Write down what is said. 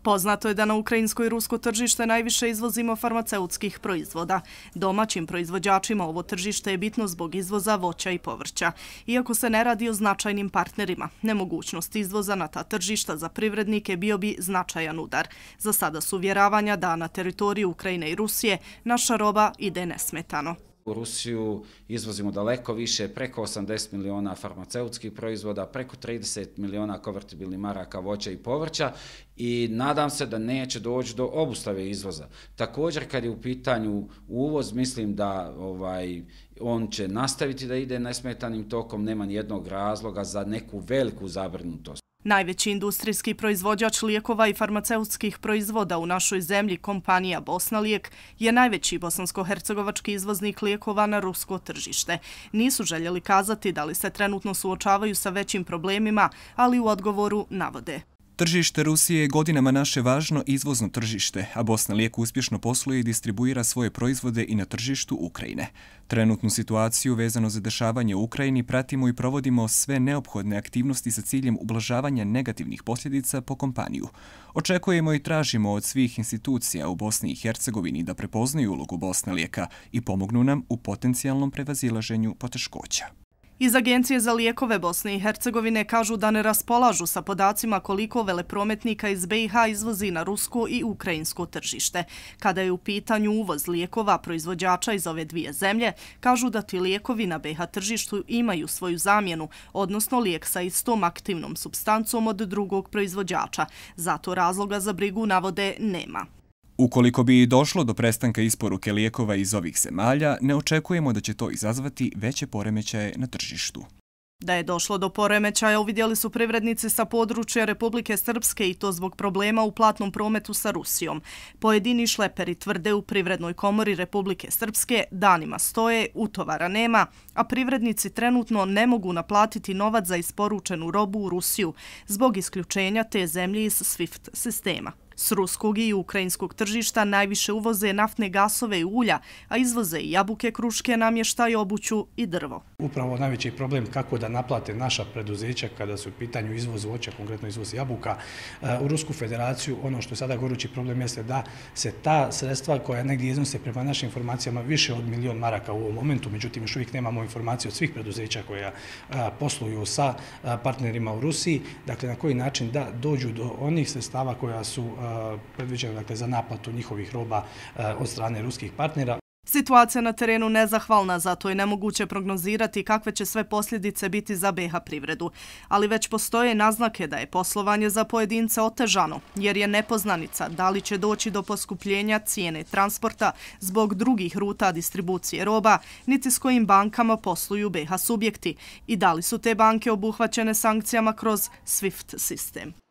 Poznato je da na ukrajinsko i rusko tržište najviše izvozimo farmaceutskih proizvoda. Domaćim proizvođačima ovo tržište je bitno zbog izvoza voća i povrća. Iako se ne radi o značajnim partnerima, nemogućnost izvoza na ta tržišta za privrednike bio bi značajan udar. Za sada su uvjeravanja da na teritoriju Ukrajine i Rusije naša roba ide nesmetano. U Rusiju izvozimo daleko više, preko 80 miliona farmaceutskih proizvoda, preko 30 miliona konvertibilnih maraka voća i povrća i nadam se da neće doći do obustave izvoza. Također kad je u pitanju uvoz, mislim da on će nastaviti da ide nesmetanim tokom, nema nijednog razloga za neku veliku zabrinutost. Najveći industrijski proizvođač lijekova i farmaceutskih proizvoda u našoj zemlji, kompanija Bosnalijek, je najveći bosansko-hercegovački izvoznik lijekova na rusko tržište. Nisu željeli kazati da li se trenutno suočavaju sa većim problemima, ali u odgovoru navode: Tržište Rusije je godinama naše važno izvozno tržište, a Bosnalijek uspješno posluje i distribuira svoje proizvode i na tržištu Ukrajine. Trenutnu situaciju vezano za dešavanje u Ukrajini pratimo i provodimo sve neophodne aktivnosti sa ciljem ublažavanja negativnih posljedica po kompaniju. Očekujemo i tražimo od svih institucija u Bosni i Hercegovini da prepoznaju ulogu Bosnalijeka i pomognu nam u potencijalnom prevazilaženju poteškoća. Iz Agencije za lijekove Bosne i Hercegovine kažu da ne raspolažu sa podacima koliko veleprometnika iz BiH izvozi na rusko i ukrajinsko tržište. Kada je u pitanju uvoz lijekova proizvođača iz ove dvije zemlje, kažu da ti lijekovi na BiH tržištu imaju svoju zamjenu, odnosno lijek sa istom aktivnom supstancom od drugog proizvođača. Zato razloga za brigu, navode, nema. Ukoliko bi došlo do prestanka isporuke lijekova iz ovih zemalja, ne očekujemo da će to izazvati veće poremećaje na tržištu. Da je došlo do poremećaja uvidjeli su privrednici sa područja Republike Srpske i to zbog problema u platnom prometu sa Rusijom. Pojedini šleperi tvrde u Privrednoj komori Republike Srpske danima stoje, utovara nema, a privrednici trenutno ne mogu naplatiti novac za isporučenu robu u Rusiju zbog isključenja te zemlje iz SWIFT sistema. S ruskog i ukrajinskog tržišta najviše uvoze naftne gasove i ulja, a izvoze i jabuke, kruške, namještaj, obuću i drvo. Upravo najveći problem kako da naplate naša preduzeća kada su u pitanju izvoz voća, konkretno izvoz jabuka, u Rusku federaciju. Ono što je sada gorući problem jeste da se ta sredstva koja negdje iznose prema našim informacijama više od 1.000.000 maraka u ovom momentu, međutim još uvijek nemamo informacije od svih preduzeća koja posluju sa partnerima u Rusiji, dakle na koji način da dođu do onih sredstava koja su predviđeno za naplatu njihovih roba od strane ruskih partnera. Situacija na terenu nezahvalna, zato je nemoguće prognozirati kakve će sve posljedice biti za BiH privredu. Ali već postoje naznake da je poslovanje za pojedince otežano, jer je nepoznanica da li će doći do poskupljenja cijene transporta zbog drugih ruta distribucije roba, niti s kojim bankama posluju BiH subjekti i da li su te banke obuhvaćene sankcijama kroz SWIFT sistem.